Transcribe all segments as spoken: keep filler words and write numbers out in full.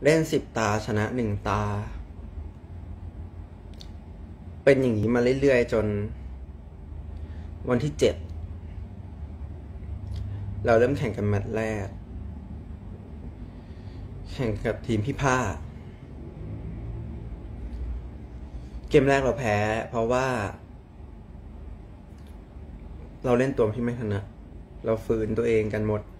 เล่นสิบตาชนะหนึ่งตาเป็นอย่างนี้มาเรื่อยๆจนวันที่เจ็ดเราเริ่มแข่งกันแมตช์แรกแข่งกับทีมพี่ผ้าเกมแรกเราแพ้เพราะว่าเราเล่นตัวที่ไม่ถนัดเราฝืนตัวเองกันหมด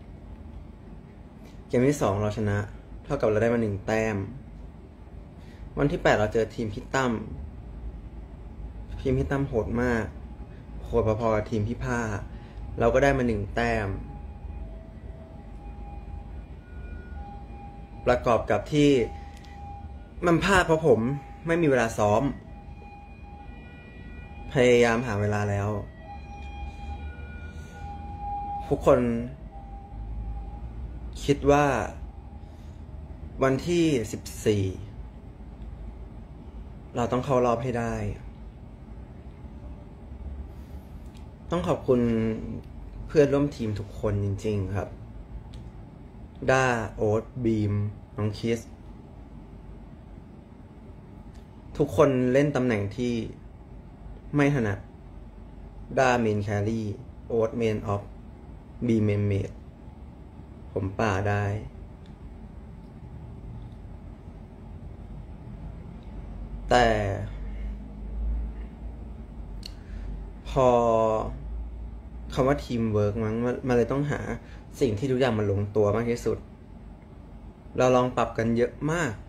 เกมที่สองเราชนะเท่ากับเราได้มาหนึ่งแต้มวันที่แปดเราเจอทีมพี่ตั้มทีมพี่ตั้มโหดมากโหดพอๆกับทีมพี่ผ้าเราก็ได้มาหนึ่งแต้มประกอบกับที่มันพลาดเพราะผมไม่มีเวลาซ้อมพยายามหาเวลาแล้วทุกคนคิดว่าวันที่สิบสี่เราต้องเข้ารอบให้ได้ต้องขอบคุณเพื่อนร่วมทีมทุกคนจริงๆครับด้าโอ๊ตบีมน้องคิสทุกคนเล่นตำแหน่งที่ไม่ถนัดด้าเมนแครี่โอ๊ตเมนออฟบีเมนเมดผมป่าได้แต่พอคำว่าทีมเวิร์กมั้งมันเลยต้องหาสิ่งที่ทุกอย่างมันลงตัวมากที่สุดเราลองปรับกันเยอะมาก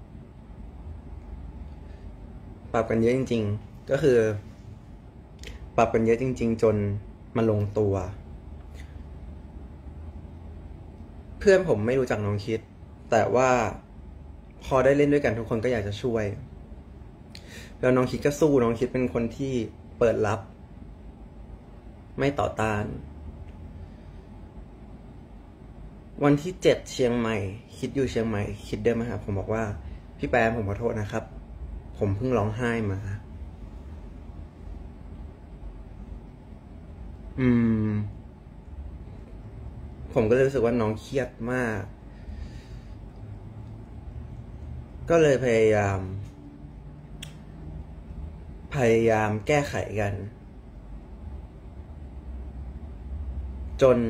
ปรับกันเยอะจริงๆก็คือปรับกันเยอะจริงๆจนมันลงตัวเพื่อนผมไม่รู้จักน้องคิดแต่ว่าพอได้เล่นด้วยกันทุกคนก็อยากจะช่วยแล้วน้องคิดก็สู้น้องคิดเป็นคนที่เปิดรับไม่ต่อต้านวันที่เจ็ดเชียงใหม่คิดอยู่เชียงใหม่คิดเดินมาหาผมบอกว่าพี่แปมผมขอโทษนะครับผมเพิ่งร้องไห้มาอืมผมก็เลยรู้สึกว่าน้องเครียดมากก็เลยพยายามพยายามแก้ไขกันจน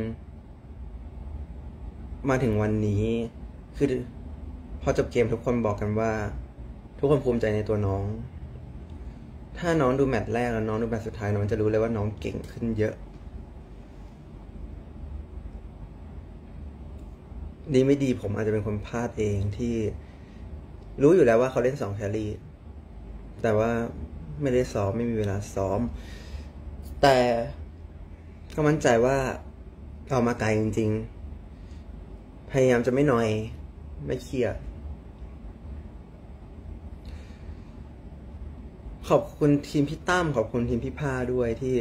มาถึงวันนี้คือพอจบเกมทุกคนบอกกันว่าทุกคนภูมิใจในตัวน้องถ้าน้องดูแมตช์แรกแล้วน้องดูแมตช์สุดท้ายน้องจะรู้เลยว่าน้องเก่งขึ้นเยอะดีไม่ดีผมอาจจะเป็นคนพลาดเองที่รู้อยู่แล้วว่าเขาเล่นสองแครี่แต่ว่าไม่ได้ซ้อมไม่มีเวลาซ้อมแต่ก็มั่นใจว่าเรามาไกลจริงๆพยายามจะไม่นอยไม่เครียดขอบคุณทีมพี่ตั้มขอบคุณทีมพี่ผ้าด้วยที่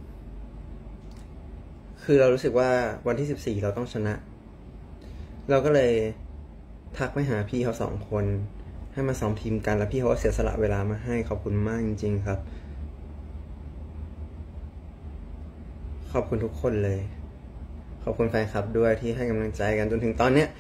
คือเรารู้สึกว่าวันที่สิบสี่เราต้องชนะเราก็เลยทักไปหาพี่เขาสองคนให้มาซ้อมทีมกันแล้วพี่เขาก็เสียสละเวลามาให้ขอบคุณมากจริงๆครับขอบคุณทุกคนเลยขอบคุณแฟนคลับด้วยที่ให้กำลังใจกันจนถึงตอนเนี้ย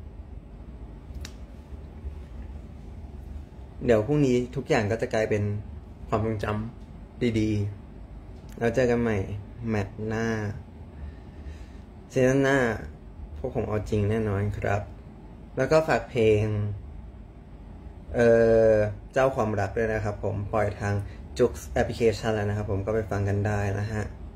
เดี๋ยวพรุ่งนี้ทุกอย่างก็จะกลายเป็นความทรงจำดีๆแล้วเจอกันใหม่แมตช์หน้าซีซั่นหน้าพวกผมเอาจริงแน่นอนครับแล้วก็ฝากเพลงเอ่อเจ้าความรักด้วยนะครับผมปล่อยทางจุกแอปพลิเคชันแล้วนะครับผมก็ไปฟังกันได้นะฮะ